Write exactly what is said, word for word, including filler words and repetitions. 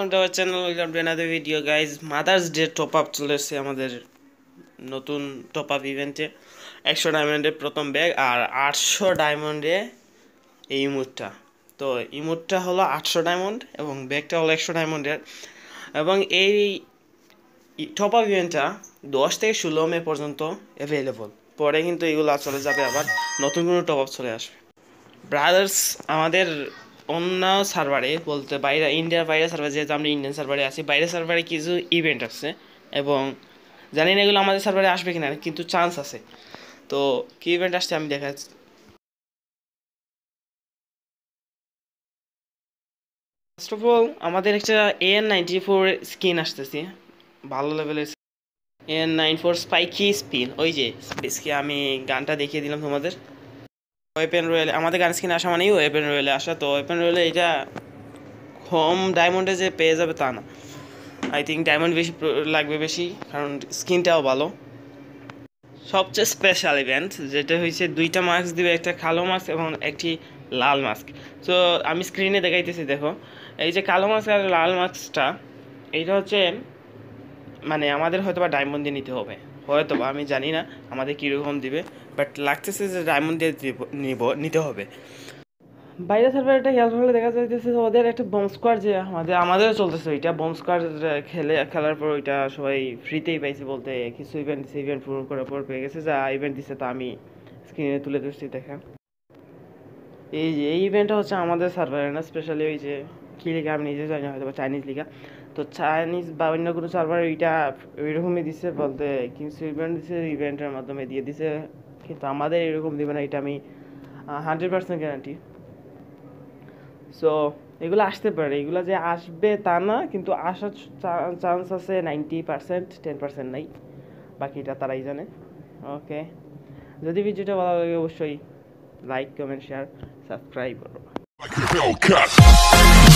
to our channel, welcome to another video guys. Mother's Day top up চলে এসেছে আমাদের নতুন টপ আপ ইভেন্টে একশো ডায়মন্ডের প্রথম ব্যাগ আর আটশো ডায়মন্ডে এই ইমোটটা। তো ইমোটটা হলো আটশো ডায়মন্ড এবং ব্যাগটা হলো একশো ডায়মন্ডের এবং এই টপ আপ ইভেন্টটা দশ থেকে ষোলো মে পর্যন্ত অ্যাভেলেবল। পরে কিন্তু এগুলো চলে যাবে, আবার নতুন কোনো টপ আপ চলে আসবে। ব্রাদার্স আমাদের অন্য সার্ভারে বলতে বাইরে ইন্ডিয়ার বাইরে সার্ভার, যেহেতু আমরা ইন্ডিয়ান সার্ভারে আছি, বাইরের সার্ভারে কিছু ইভেন্ট আছে এবং জানি না এগুলো আমাদের সার্ভারে আসবে কিনা, কিন্তু চান্স আছে। তো কি ইভেন্ট আসছে আমি দেখাচ্ছি। ফার্স্ট অফ অল আমাদের একটা এন নাইনটি ফোর স্কিন আসতেছে, ভালো লেভেলের N nine four spiky spin. ওই যে বেসকে আমি গানটা দেখিয়ে দিলাম তোমাদের। ওয়েপেন রয়েলে আমাদের গান স্কিন আসা মানেই ওয়েপেন রয়েলে আসা। তো ওয়েপেন রয়েলে এটা হোম ডায়মন্ডে যে পেয়ে যাবে তা না, আই থিঙ্ক ডায়মন্ড বেশি লাগবে বেশি, কারণ স্কিনটাও ভালো। সবচেয়ে স্পেশাল ইভেন্ট যেটা হয়েছে দুইটা মাস্ক দিবে, একটা কালো মাস্ক এবং একটি লাল মাস্ক। তো আমি স্ক্রিনে দেখাইতেছি, দেখো এই যে কালো মাস্ক আর লাল মাস্কটা, এইটা হচ্ছে মানে আমাদের হয়তো বা ডায়মন্ড দিয়ে নিতে হবে, হয়তো বা আমি জানি না আমাদের কীরকম দিবে, বাট লাগতেছে যে ডায়মন্ড দিয়ে নিব নিতে হবে। বাইরে সার্ভার একটা খেয়াল করলে দেখা যাইতেছে ওদের একটা বম স্কোয়াড, যে আমাদের আমাদেরও চলতেছে ওইটা বম স্কোয়াড খেলে খেলার পর ওইটা সবাই ফ্রিতেই পাইছে, বলতে কিছু ইভেন্ট দিচ্ছে, ইভেন্ট পূরণ করার পর পেয়ে গেছে। যা ইভেন্ট দিচ্ছে তা আমি স্ক্রিনে তুলে ধরছি, দেখেন। এই যে এই ইভেন্টটা হচ্ছে আমাদের সার্ভারে না, স্পেশালি ওই যে কী লিখা আমি নিজে জানি, হয়তো বা চাইনিজ লিখা। তো চাইনিজ বা অন্য কোনো সার্ভারে ওইটা ওইরকমই দিচ্ছে, বলতে কিছু ইভেন্ট দিচ্ছে ইভেন্টের মাধ্যমে দিয়ে দিছে, কিন্তু আমাদের এরকম দিবে না, এটা আমি হান্ড্রেড পার্সেন্ট গ্যারান্টি। সো এগুলো আসতে পারে, এগুলো যে আসবে তা না, কিন্তু আসার চান্স আছে নাইনটি পার্সেন্ট, টেন পার্সেন্ট নাই, বাকিটা তারাই জানে। ওকে, যদি ভিডিওটা ভালো লাগে অবশ্যই লাইক কমেন্ট শেয়ার সাবস্ক্রাইব করো।